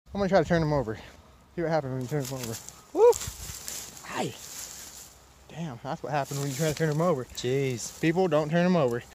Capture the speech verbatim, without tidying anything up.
I'm gonna try to turn him over. See what happens when you turn him over. Woo! Hi! Damn, that's what happens when you try to turn him over. Jeez. People, don't turn him over.